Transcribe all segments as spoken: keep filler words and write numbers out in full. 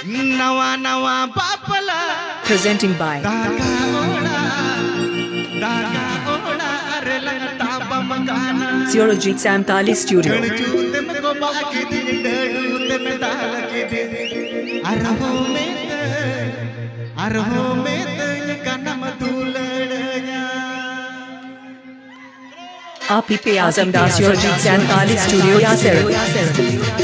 नवा नवा बापला presenting by दागा ओड़ा दागा ओड़ा अरे लगता बमगाना Zero-G Samtali Studio. गणचूत में को बाकी दिन डूत में दाल के दिन अरहो में अरहो में कनम दूलड़या आप ही पे आजम दास Zero-G Samtali Studio Yasser.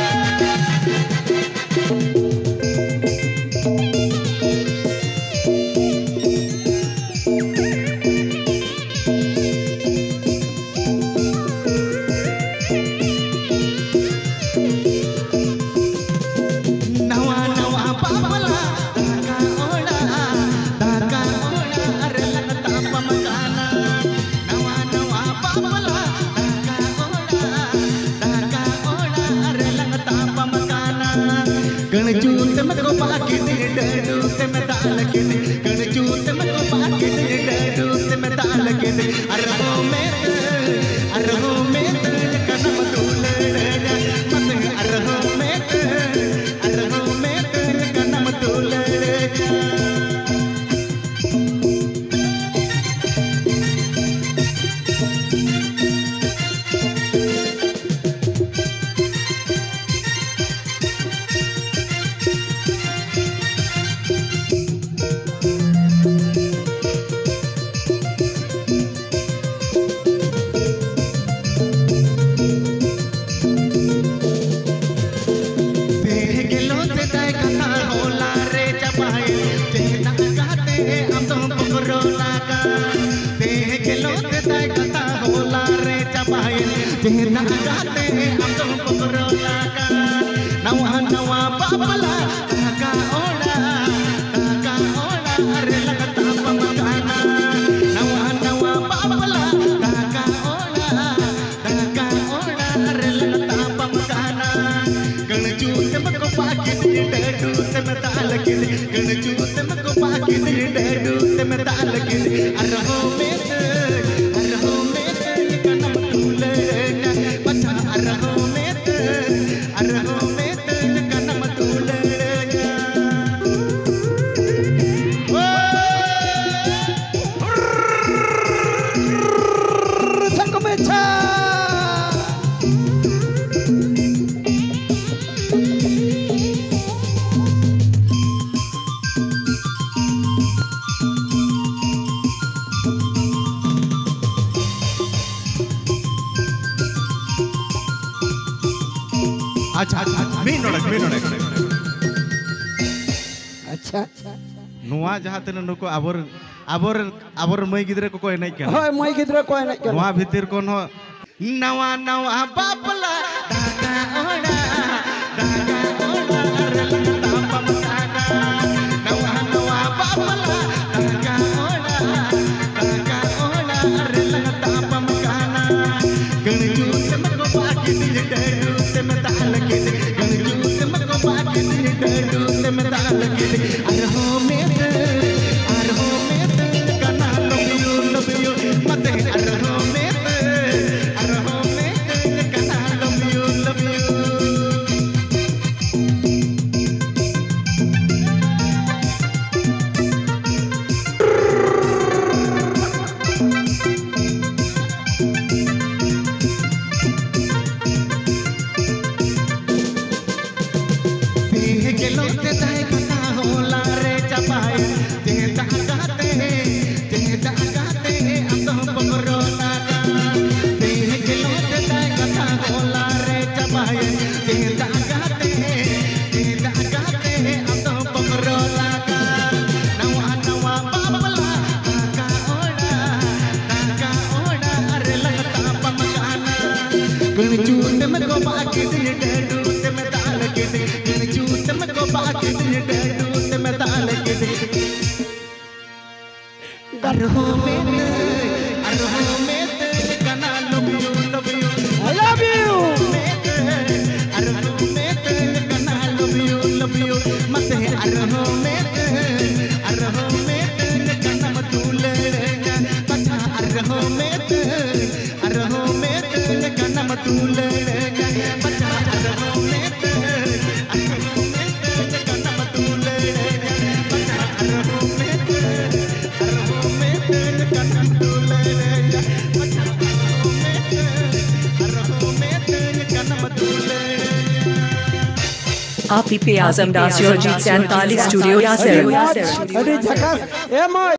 गणचूत में को बाकी दिन डूत में दाल के दिन गणचूत में को बाकी दिन डूत में दाल के दिन अरहो में अरहो में कनम दूलड़या मत अरहो में अरहो में कनम दूलड़या तेना गाते हम तो पकड़ोला का नवा नवा बाबला का ओड़ा का ओड़ा अरे लगता बमगाना नवा नवा बाबला का ओड़ा का ओड़ा अरे लगता बमगाना गणचूत में को बाकी दिन डूत में दाल के गणचूत में को बाकी दिन डूत में दाल के अरहो में अरहो में कनम अरहो में अरहो में कनम दूलड़या झकमेछा अच्छा अच्छा मी नोड़क मी नोड़क अच्छा नुआ जहाँ तेन नुको आबर आबर आबर मई गिद्रे को कोई नहीं क्या होय मई गिद्रे कोई नहीं क्या नुआ भीतर कौन हो नवा नवा बापला दागा ओड़ा दागा ओड़ा अरे लगता बमगाना नवा नवा बापला दागा ओड़ा दागा ओड़ा अरे लगता बमगाना गणचूत में को बाकी दिन डूत में दाल के गणचूत में को बाकी दिन डूत में दाल के अरहो में अरहो में कना लव यू लव यू मत अरहो में अरहो में कना लव यू लव यू गणचूत में को बाकी दिन डूत में दाल के गणचूत में को बाकी दिन डूत में दाल के अरहो में अरहो में कना love you love you I love you अरहो में कना लव यू लव यू मत अरहो में अरहो में कनम दूलड़या बचा अरहो में अरहो में कनम दूलड़या बचा अरहो में अरहो में कनम हरहो में तेरे जन्म दूलड़ आप ही पे आजम दास योरजीत सैंतालीस स्टूडियो यासर। अरे झकास ए मां